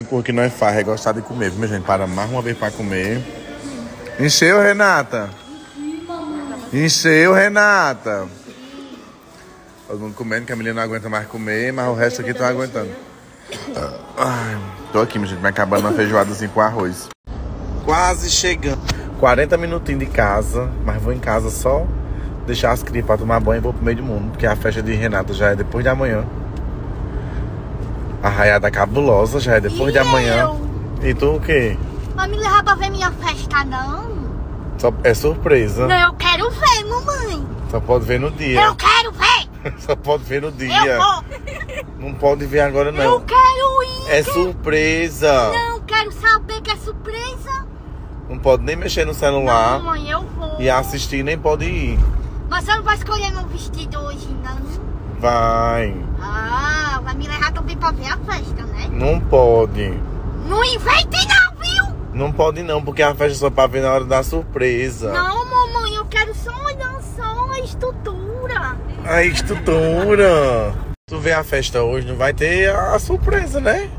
O que nós faz é gostar de comer, viu, minha gente? Para mais uma vez pra comer. Encheu, Renata? Encheu, Renata? Todo mundo comendo, que a menina não aguenta mais comer, mas o resto aqui tá aguentando. Ai, tô aqui, minha gente, me acabando uma feijoadazinha com arroz. Quase chegando. 40 minutinhos de casa, mas vou em casa só deixar as crias pra tomar banho e vou pro meio do mundo, porque a festa de Renata já é depois de amanhã. A raiada cabulosa já é depois de amanhã. E tu o quê? Vai me levar pra ver minha festa, não? É surpresa. Não, eu quero ver, mamãe. Só pode ver no dia. Eu quero ver. Só pode ver no dia. Eu vou. Não pode ver agora, não. Eu quero ir. É surpresa. Não, quero saber que é surpresa. Não pode nem mexer no celular. Não, mamãe, eu vou. E assistir nem pode ir. Mas você não vai escolher meu vestido hoje, não? Vai. Ah, vai me levar também pra ver a festa, né? Não pode. Não invente não, viu? Não pode não, porque a festa só pra ver na hora da surpresa. Não, mamãe, eu quero só olhar só a estrutura. A estrutura. Tu vê a festa hoje, não vai ter a surpresa, né?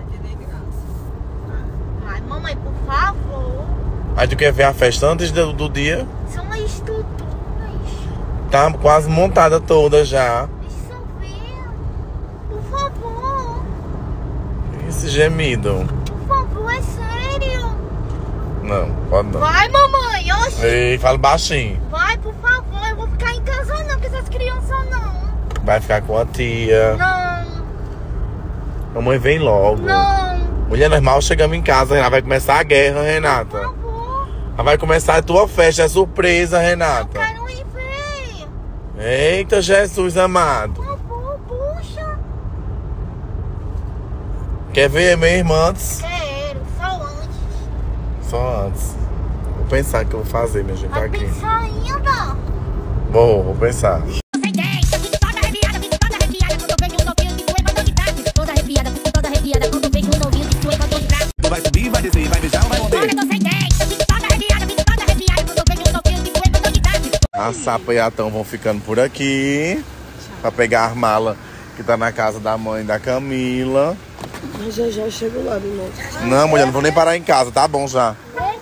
Mas, mamãe, por favor. Aí tu quer ver a festa antes do dia? São as estruturas. Tá quase montada toda já. Deixa eu ver. Por favor. Esse gemido. Por favor, é sério. Não, pode não. Vai, mamãe, oxi. Ei, fala baixinho. Vai, por favor, eu vou ficar em casa não, com essas crianças não. Vai ficar com a tia. Não. Mamãe vem logo. Não. Mulher, nós mal chegamos em casa, Renata. Vai começar a guerra, Renata. Por favor. Vai começar a tua festa, é surpresa, Eu Renata. quero ir ver. Eita, Jesus amado. Por favor, puxa. Quer ver minha irmã antes? Quero, só antes. Só antes. Vou pensar o que eu vou fazer, minha gente, Vai aqui. pensar ainda. Vou pensar. Vai subir, vai descer, vai beijar ou vai morder? A Sapa e a Tão vão ficando por aqui pra pegar a mala que tá na casa da mãe da Camila. Mas já eu chego lá de novo. Não, mulher, não vou nem parar em casa, tá bom já.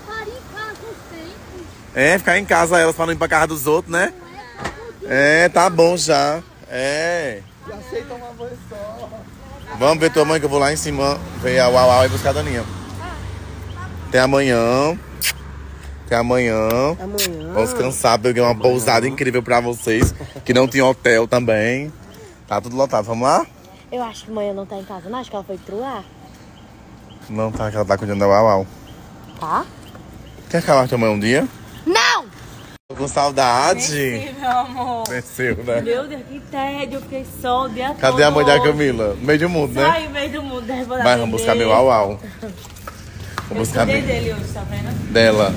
É, ficar em casa elas pra não ir pra casa dos outros, né? É, tá bom já. É. Aceita uma vez só. Vamos ver tua mãe que eu vou lá em cima ver a Uau e buscar a Daninha. Até amanhã. Até amanhã. Amanhã. Vamos descansar, peguei uma pousada incrível pra vocês. Que não tinha hotel também. Tá tudo lotado, vamos lá? Eu acho que amanhã não tá em casa, não. Acho que ela foi pro ar. Não, tá, que ela tá cuidando da Uau. Tá? Quer acabar tua mãe um dia? Não. Tô com saudade. Sim, meu amor. Venceu, né? Meu Deus, que tédio. Eu fiquei só o dia todo. Cadê a mãe da hoje. Camila? No meio do mundo, né? Sai no meio do mundo. Vai, vamos buscar meu Uau. Vamos buscar Cadê meu... dele hoje, tá vendo? dela.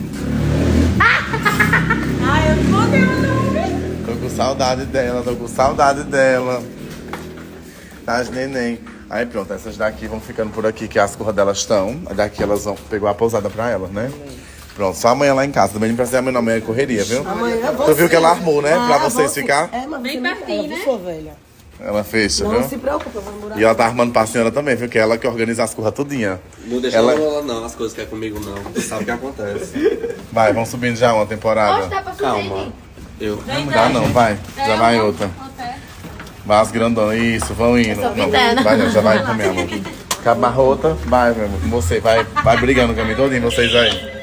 Ai, eu não vou ter não. Tô com saudade dela, tô com saudade dela. Das neném. Aí pronto, essas daqui vão ficando por aqui, que as curras delas estão. Aí daqui elas vão pegar a pousada pra elas, né? Pronto, só amanhã lá em casa. Também não precisa amanhã, não, amanhã é correria, viu? Amanhã você. Tu viu que ela armou, né? Pra vocês você. ficar. É, mas Bem você não pertinho, quer, né? sua velha. Ela fecha, Não viu? se preocupe, eu vou morar. E ela tá armando pra senhora também, viu? Que é ela que organiza as curras tudinha. Não deixa Ela- ela não, as coisas que é comigo não. Você sabe o que acontece. Vai, vamos subindo já uma temporada. Dá pra subir. Calma. Eu. Dá não, vai. Já vai outra. Vai as grandonas, isso, vão indo. Não, vai, já vai também, amor. Acaba a outra, vai, meu amor, com você. Vai brigando o caminho todo, vocês aí.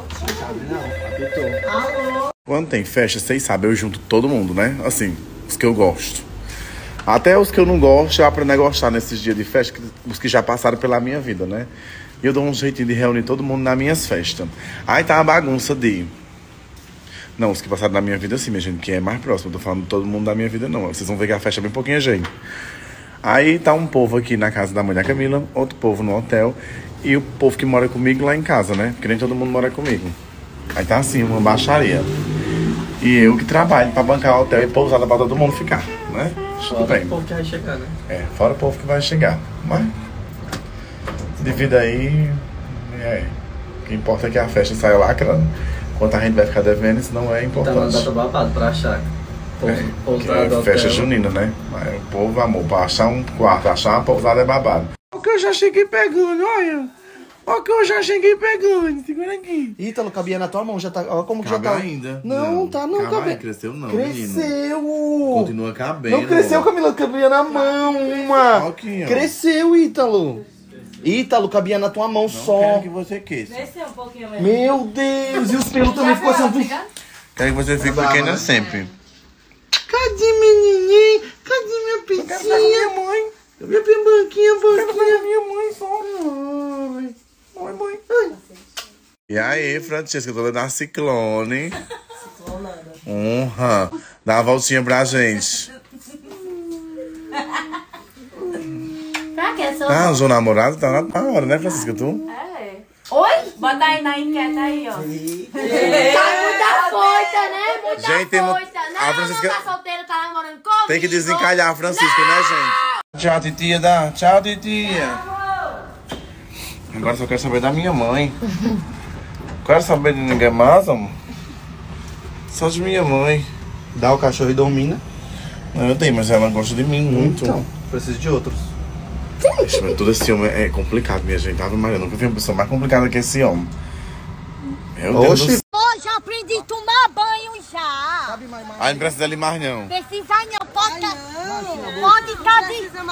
Quando tem festa, vocês sabem, eu junto todo mundo, né? Assim, os que eu gosto. Até os que eu não gosto, eu aprendo a gostar nesses dias de festa, os que já passaram pela minha vida, né? E eu dou um jeitinho de reunir todo mundo nas minhas festas. Aí tá a bagunça de... Não, os que passaram na minha vida sim, minha gente, que é mais próximo. Eu tô falando de todo mundo da minha vida, não. Vocês vão ver que a festa é bem pouquinho gente. Aí tá um povo aqui na casa da mãe da Camila, outro povo no hotel e o povo que mora comigo lá em casa, né? Porque nem todo mundo mora comigo. Aí tá assim, uma baixaria. E eu que trabalho pra bancar o hotel e pousada pra todo mundo ficar, né? Tudo bem. O povo que vai chegar, né? É, fora o povo que vai chegar. Mas devido aí, o que importa é que a festa saia lacrando. Quanto a gente vai ficar devendo, isso não é Tá importante. uma data babado pra achar. Que é festa junina, né? Mas o povo, amor, pra achar um quarto, achar uma pousada é babado. o que eu já cheguei pegando, olha. Olha o que eu já cheguei pegando. Segura aqui. Ítalo, cabia na tua mão, já tá. Olha como que Cabe já tá. ainda. Não, tá não, Cabe cabia. aí, cresceu não, menino. Cresceu! Continua cabendo. Não cresceu, Camila, cabia na mão, uma. Aqui, ó. Cresceu, Ítalo. Ítalo, cabia na tua mão só. Quero que você cresça. Desceu um pouquinho mesmo. Meu Deus, e os pelos também ficou assim. Quero que você fique pequena sempre. Cadê menininho? Cadê minha pecinha? Minha mãe. Minha banquinha, banquinha. Minha mãe só. Ai, mãe. Ai. E aí, Francesca, toda da Ciclone. Honra. Dá uma voltinha pra gente. Pra que sou? Ah, o seu namorado tá na hora, né, Francisca? Tu? Oi? Bota aí na enquete aí, ó. Tá muita foita, né? Muita Gente, tem uma- foita. a Não, Francisca- não tá solteira, tá namorando comigo. Tem que desencalhar a Francisca, né, gente? Tchau, titia. Tchau, titia. Agora só quero saber da minha mãe. Quero saber de ninguém mais, amor. Só de minha mãe. Dá o cachorro e domina. Não, eu tenho, mas ela gosta de mim muito. Então, preciso de outros. Ixi, mas todo esse homem é complicado, minha gente. Ave Maria, eu nunca vi uma pessoa mais complicada que esse homem. Meu Deus do Oxi. céu. Hoje eu aprendi a tomar banho já. Aí não precisa ali mais, não. Precisa não, pode estar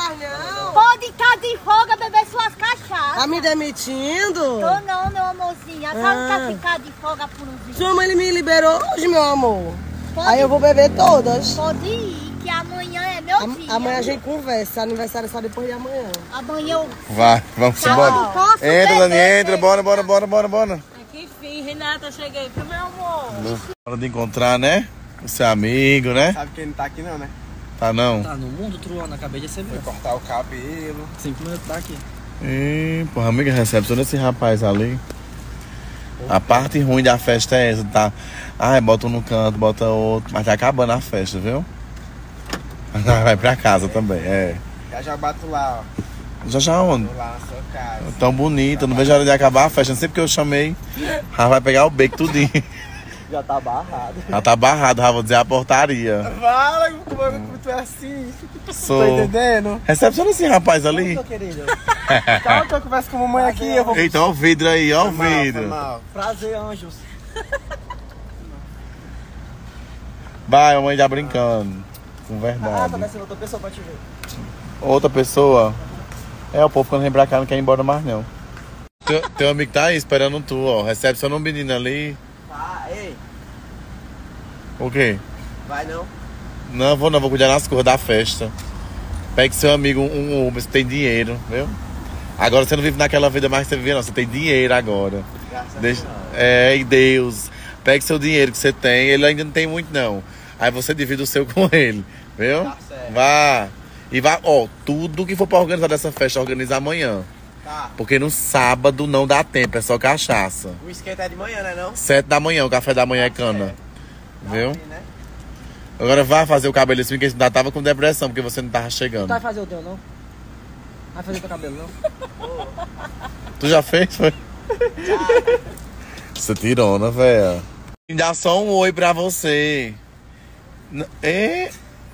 de folga, beber suas cachaças. Tá me demitindo? Tô não, meu amorzinho. A senhora não quer ficar de folga por um dia? Sua mãe me liberou hoje, meu amor. Pode, Aí eu vou beber todas. pode ir, que amanhã é meu dia. Amanhã a gente conversa. Aniversário é só depois de amanhã. Amanhã eu... Vai, vamos Tá embora. bom. Posso Entra, Dani, beber, entra. Bora. Que fim, Renata, cheguei pro meu amor. Hora de encontrar, né? O seu amigo, né? Sabe que ele não tá aqui não, né? Tá não? Tá no mundo, Truana, acabei de receber. Foi cortar o cabelo. 5 minutos daqui. Ih, porra, amiga, recebe todo esse rapaz ali. A parte ruim da festa é essa, tá? Ai, bota um no canto, bota outro. Mas tá acabando a festa, viu? Vai pra casa também, é. Já bato lá, ó. Já onde? Tô lá na sua casa. Tão bonita, não vejo a hora de acabar a festa. Sempre que eu chamei, já vai pegar o beco tudinho. Já tá barrado. Já tá barrado, já vou dizer a portaria. Fala, como tu é assim? Sou. Tá entendendo? Recepciona esse rapaz ali. Tô querido. Calma que eu converso com a mamãe aqui. Eu vou... Eita, ó o vidro aí, ó o Foi mal, vidro. foi mal. Prazer, anjos. Vai, a mãe já brincando. Com verdade. descendo outra pessoa pra te ver. Outra pessoa. É, o povo quando vem pra cá não quer ir embora mais não. Teu amigo tá aí esperando tu, ó. Recepciona um menino ali. Ah, ei. O quê? Vai não? Não, vou cuidar nas coisas da festa. Pegue seu amigo um Uber, você tem dinheiro, viu? Agora você não vive naquela vida mais que você vivia, não. Você tem dinheiro agora. Graças E Deus. Pegue seu dinheiro que você tem. Ele ainda não tem muito, não. Aí você divide o seu com ele, viu? Tá certo. Vá. E vá, ó, tudo que for pra organizar dessa festa, organiza amanhã. Tá. Porque no sábado não dá tempo, é só cachaça. O esquenta é de manhã, né não? 7 da manhã, o café da manhã é cana. Viu? Assim, né? Agora vá fazer o cabelo assim, porque você ainda tava com depressão, porque você não tava chegando. Tu vai fazer o teu, não? Vai fazer o teu cabelo, não? Tu já fez, foi? Você tirona, velho. Dá só um oi pra você. É?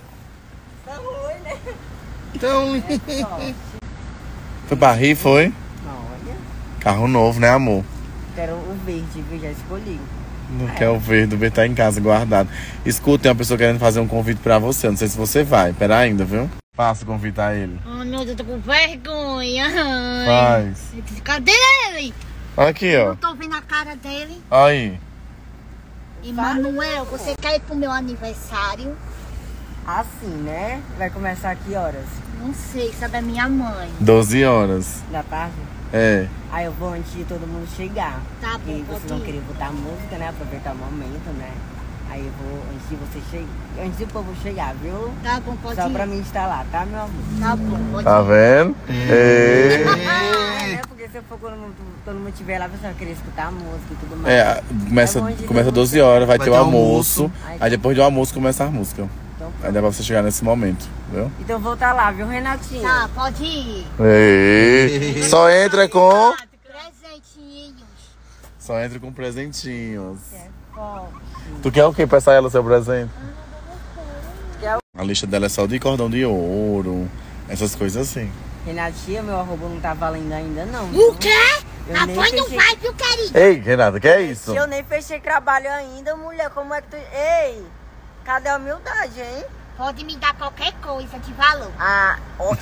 Então, Foi pra rir, foi? Não, olha. Carro novo, né, amor? Quero o verde, que eu já escolhi. Não quer o verde, o verde tá em casa guardado. Escuta, tem uma pessoa querendo fazer um convite pra você. Não sei se você vai. Pera ainda, viu? Faça o convite a ele. Ai, meu Deus, eu tô com vergonha. Faz. Cadê ele? Aqui, ó. Não tô vendo a cara dele. Aí. Emanuel, você quer ir pro meu aniversário? Assim, né? Vai começar a que horas? Não sei, sabe a minha mãe. 12 horas. Da tarde? É. Aí eu vou antes de todo mundo chegar. Tá Porque bom, vocês pode vão ir. querer botar música, né? Aproveitar o momento, né? Aí eu vou antes de você chegar. Antes do povo chegar, viu? Tá bom, pode Só ir. pra mim estar lá, tá, meu amor? Tá bom, pode Tá ir. vendo? Ei. É, porque se eu for quando todo mundo estiver lá, você vai querer escutar a música e tudo mais. É, começa 12 horas, vai ter o almoço. Aí depois do almoço começa a música. Então, Aí dá pra você chegar nesse momento, viu? então eu vou estar lá, viu, Renatinho? Tá, pode ir. Ei. Só entra com. Presentinhos. Só entra com presentinhos. Ó, Tu quer o que pra ela seu presente? Quer A lista dela é só de cordão de ouro, essas coisas assim. Renatinha, meu arroba não tá valendo ainda, não. O quê? Eu A nem voz não fechei- vai, viu, querido? Ei, Renata, que é isso? Eu nem fechei trabalho ainda, mulher. Como é que tu... Ei, cadê a humildade, hein? Pode me dar qualquer coisa de valor. Ah, ó.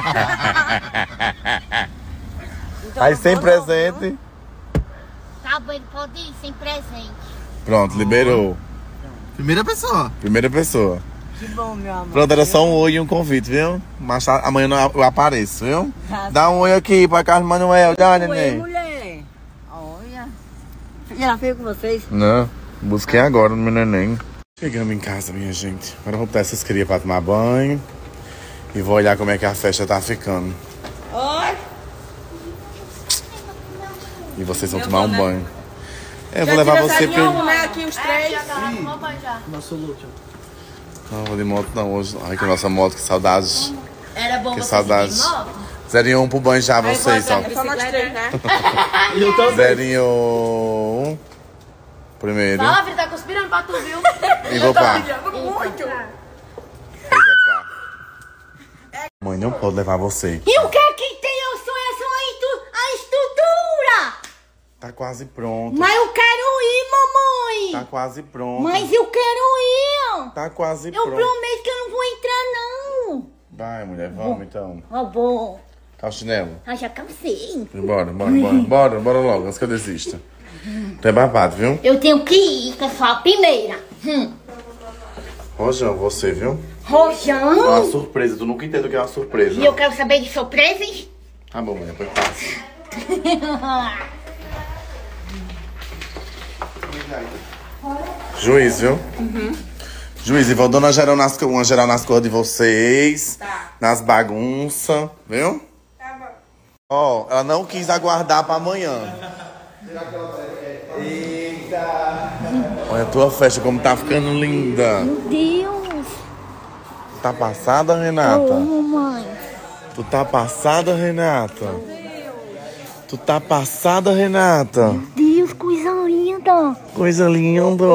Então, Aí eu sem vou não, presente. viu? Tá bom, ele pode ir sem presente. Pronto, liberou. Primeira pessoa. Primeira pessoa. Que bom, meu amor. Pronto, era só um oi e um convite, viu? Mas amanhã eu apareço, viu? Tá. Dá um oi aqui pra Carlos Manuel, dá, Oi, neném. mulher. Olha. E ela veio com vocês? Não, busquei agora no meu neném. Chegamos em casa, minha gente. Agora eu vou botar essas crias pra tomar banho. E vou olhar como é que a festa tá ficando. Oi. E vocês vão tomar um banho. Eu vou levar você pro... né? Aqui os três. Nosso look. Não, vou de moto não hoje. Ai, que nossa moto, que saudades. Era bom Que você saudades. ir de moto. Zerinho um pro banho já, vocês, ó. É só nós três, né? E eu também. Zerinho um. Primeiro. Fala, filho, tá conspirando pra tu, viu? E vou pá. Muito. Mãe, não pode levar você. E o que é que tem? Eu sou a estrutura! Tá quase pronto. Mas eu quero ir, mamãe! Tá quase pronto. Mas eu quero ir! Tá quase Eu pronto. prometo que eu não vou entrar, não! Vai, mulher, vamos então. Ó, bom. Tá o chinelo? Ah, já cansei. Bora logo, antes que eu desista. Tu é babado, viu? Eu tenho que ir, que eu sou a primeira. Rojão, você, viu? Rojão! Uma surpresa, tu nunca entende o que é uma surpresa. E eu quero saber de surpresas. Tá bom, mulher, depois passa. Juiz, viu? Juiz, e vou dar uma geral nas cores de vocês. Tá. Nas bagunças, viu? Tá bom. Ó, ela não quis aguardar pra amanhã. Olha a tua festa como tá ficando linda. Meu Deus! Tá passada, Renata? Mamãe. Tu tá passada, Renata? Tu tá passada, Renata? Deus, coisa linda! Coisa linda.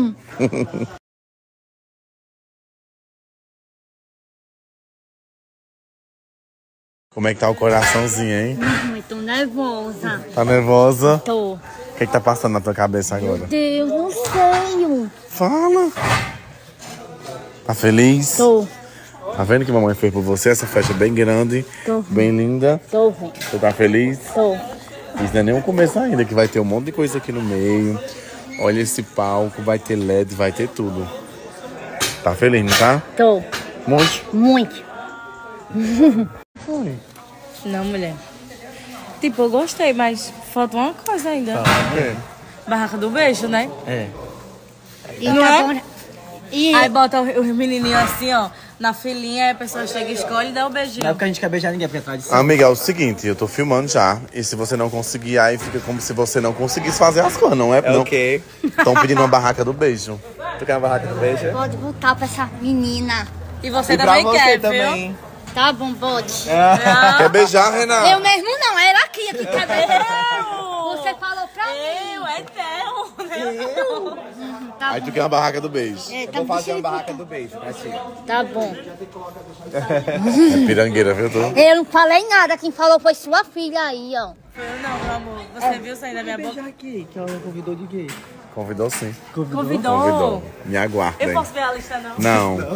Como é que tá o coraçãozinho, hein? Eu tô nervosa. Tá nervosa? Tô. O que tá passando na tua cabeça agora? Deus, não sei. Fala. Tá feliz? Tô. Tá vendo que a mamãe fez por você? Essa festa é bem grande, Tô. bem linda. Tô vendo. Você tá feliz? Tô. Isso não é nem o começo ainda, que vai ter um monte de coisa aqui no meio. Olha esse palco, vai ter LED, vai ter tudo. Tá feliz, não tá? Tô. Muito. Muito. Foi. Não, mulher. Tipo, eu gostei, mas falta uma coisa ainda. Barraca do beijo, né? É. E Não tá é? bom. E Aí bota os menininhos assim, ó, na filinha, aí a pessoa chega, escolhe e dá o beijinho. Não é porque a gente quer beijar ninguém, porque é tradição. Amiga, é o seguinte, eu tô filmando já. E se você não conseguir, aí fica como se você não conseguisse fazer as coisas, não é? É o quê? Estão pedindo uma barraca do beijo. Tu quer uma barraca do beijo? pode botar pra essa menina. E você E pra também você quer, também. viu? Tá bom, pode. Quer beijar, Renata? Eu mesmo não, era aqui que quer beijar. Eu! Você falou pra mim. Eu, é teu. Tá Aí bom. tu quer uma barraca do beijo. É, Eu tá vou fazer bom. uma barraca do beijo pra ti. Tá bom. É pirangueira, viu, tu? Eu não falei nada, quem falou foi sua filha aí, ó. Eu não, meu amor. Você viu sair da minha boca? Beijar aqui, que ela convidou de gay. Convidou sim. Convidou? Me aguardem. Eu posso ver a lista, não? Não.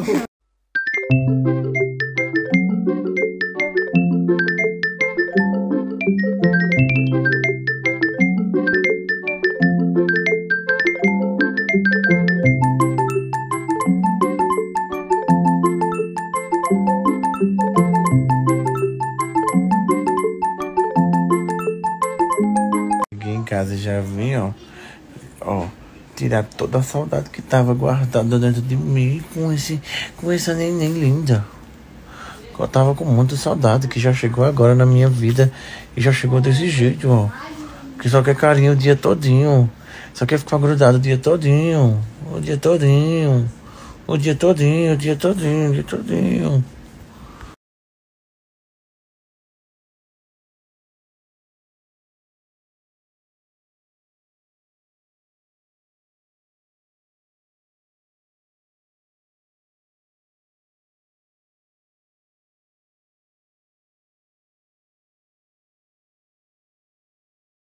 Cheguei em casa e já vim, ó, tirar toda a saudade que tava guardada dentro de mim com essa neném linda. Eu tava com muita saudade, que já chegou agora na minha vida e já chegou desse jeito, ó. Que só quer carinho o dia todinho, só quer ficar grudado o dia todinho, o dia todinho, o dia todinho, o dia todinho, o dia todinho.